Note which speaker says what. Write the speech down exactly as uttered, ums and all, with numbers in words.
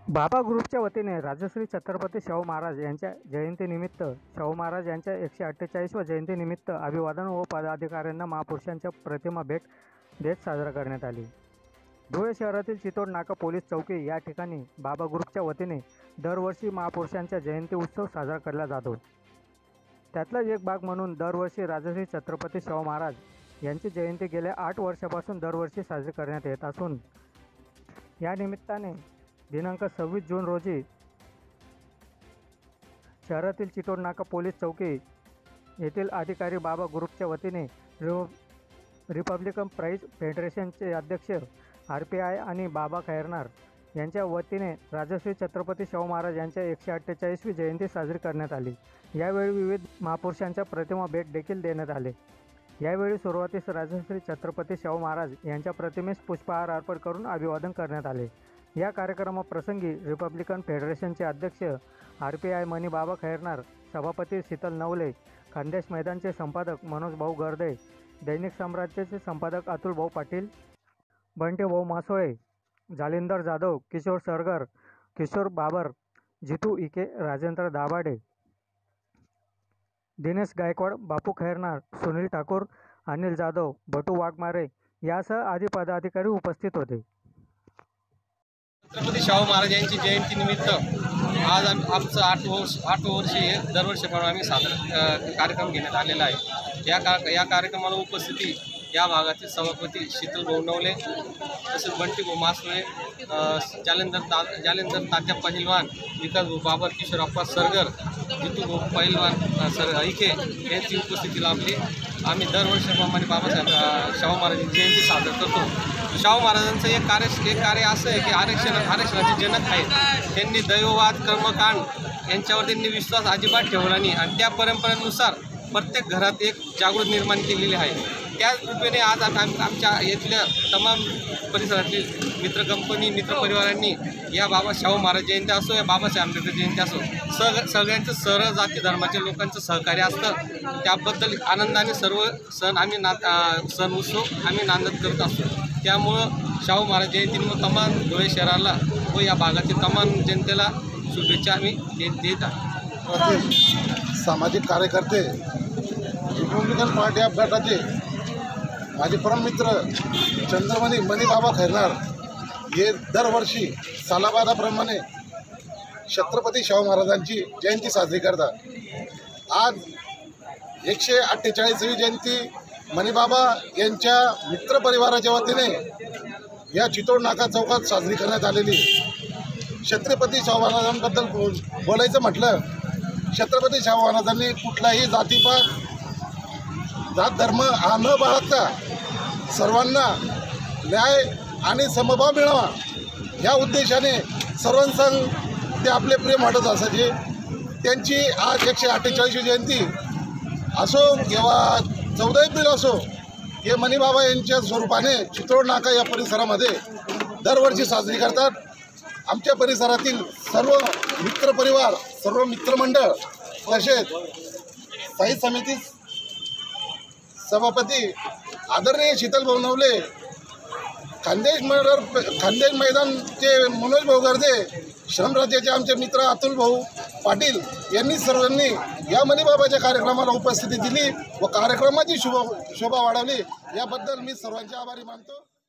Speaker 1: बाबा ग्रुपच्या वतीने राजश्री छत्रपती शाहू महाराज यांच्या जयंतीनिमित्त शाहू महाराज यांच्या एकशे अठ्ठेचाळीसव्या जयंतीनिमित्त अभिवादन व पदाधिकाऱ्यांना महापुरुषांच्या प्रतिमा भेट देत साजरा करण्यात आली। धुळे शहरातील चितोड नाका पोलीस चौकी या ठिकाणी बाबा ग्रुपच्या वतीने दरवर्षी महापुरुषांच्या जयंती उत्सव साजरा केला जातो। त्यातलाच एक भाग म्हणून दरवर्षी राजश्री छत्रपती शाहू महाराज यांची जयंती गेल्या आठ वर्षापासून दरवर्षी साजरी करण्यात येत असून या निमित्ताने दिनांक सव्वीस जून रोजी शहरातील चितोड नाका पोलीस चौकी येथील अधिकारी बाबा ग्रुपच्या वतीने रिपब्लिकन प्राइज फेडरेशनचे अध्यक्ष आर पी आय आणि बाबा खैरनार यांच्या वतीने राजश्री छत्रपती शाहू महाराज यांच्या एकशे अठ्ठेचाळीसवी जयंती साजरी करण्यात आली। यावेळी विविध महापुरुषांच्या प्रतिमा भेट देखील देण्यात आले। यावेळी सुरुवातीस राजश्री छत्रपती शाहू महाराज यांच्या प्रतिमेस पुष्पहार अर्पण करून अभिवादन करण्यात आले। या कार्यक्रमाप्रसंगी रिपब्लिकन फेडरेशनचे अध्यक्ष आर पी आय मनी बाबा खैरनार, सभापती शीतल नवले, खानदेश मैदानचे संपादक मनोज भाऊ गर्दे, दैनिक साम्राज्याचे संपादक अतुल भाऊ पाटील, बंटे भाऊ मासोळे, जालिंदर जाधव, किशोर सरगर, किशोर बाबर, जितू इके, राजेंद्र दाभाडे, दिनेश गायकवाड, बापू खैरनार, सुनील ठाकूर, अनिल जाधव, बटू वाघमारे यासह आदी पदाधिकारी उपस्थित होते।
Speaker 2: छत्रपती शाहू महाराज यांची जयंती निमित्त आज आम आमचं आठ वर्ष आठ वर्षी हे दरवर्षीप्रमाणे आम्ही सादर कार्यक्रम घेण्यात आलेला आहे। या का या कार्यक्रमाला उपस्थिती या भागातील सभापती शीतल भाऊ नवले, तसेच बंटी भाऊ मासोळे, जालेंदर ता जालेंदर तात्या पहिलवान, विकास भाऊ बाबर, किशोर अप्पा सरगर, जितू भाऊ पहिलवान सर इके यांची उपस्थिती लाभली। आम्ही दरवर्षीप्रमाणे बाबासाहेब शाहू महाराजांची जयंती साजरा करतो। शाहू महाराजांचं एक कार्य एक कार्य असं आहे की आरक्षण आरक्षणाचे जनक आहेत। त्यांनी दैववाद कर्मकांड यांच्यावर त्यांनी विश्वास अजिबात ठेवला नाही आणि त्या परंपरेनुसार प्रत्येक घरात एक जागृत निर्माण केलेली आहे। त्याच रूपेने आज आम आमच्या येथल्या तमाम परिसरातील मित्र कंपनी मित्र परिवारांनी या बाबा शाहू महाराज जयंती असो या बाबासाहेब आंबेडकर जयंती असो सग सगळ्यांचं सर्व जाती धर्माच्या लोकांचं सहकार्य असतं। त्याबद्दल आनंदाने सर्व सण आम्ही ना सण उत्सव आम्ही नांदत करत असतो। त्यामुळं शाहू महाराज जयंतीमुळे तमाम धुळे शहराला व या भागातील तमाम जनतेला शुभेच्छा आम्ही देत देत आहोत।
Speaker 3: सामाजिक कार्यकर्ते रिपब्लिकन पार्टी ऑफ गटाचे माझे परममित्र चंद्रमणी मनी बाबा खैरनार हे दरवर्षी सालाबादाप्रमाणे छत्रपती शाहू महाराजांची जयंती साजरी करतात। आज एकशे अठ्ठेचाळीसवी जयंती मनीबाबा यांच्या मित्रपरिवाराच्या वतीने या चितोड नाका चौकात साजरी करण्यात आलेली। छत्रपती शाहू महाराजांबद्दल बोल बोलायचं म्हटलं, छत्रपती शाहू महाराजांनी कुठलाही जातीपात जात धर्म हा न बाळगता सर्वांना न्याय आणि समभाव मिळावा या उद्देशाने सर्वांसंग ते आपले प्रेम वाटत असायचे। त्यांची आज एकशे अठ्ठेचाळीसवी जयंती असो किंवा चौदा एप्रिल असो हे मनीबाबा यांच्या स्वरूपाने चितोड नाका या परिसरामध्ये दरवर्षी साजरी करतात। आमच्या परिसरातील सर्व मित्रपरिवार, सर्व मित्रमंडळ तसेच स्थायी समिती सभापती आदरणीय शीतल भाऊ नवले, खानदेश मैदान खानदेश मैदानचे मनोज भाऊ गर्दे, श्रमराज्याचे आमचे मित्र अतुल भाऊ पाटील यांनी सर्वांनी या मनीबाबाच्या कार्यक्रमाला उपस्थिती दिली व कार्यक्रमाची शोभा शोभा वाढवली। याबद्दल मी सर्वांचे आभारी मानतो।